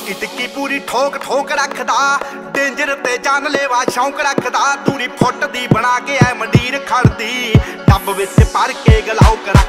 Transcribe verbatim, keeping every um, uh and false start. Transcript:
ਟਿੱਕੀ ਟਿੱਕੀ ਪੂਰੀ ਠੋਕ ਠੋਕ रखदा डेंजर ते जानलेवा शौक रखदा दूरी फुट दी बना के ऐ मंडीर खड़दी डब विच भर के गलाउक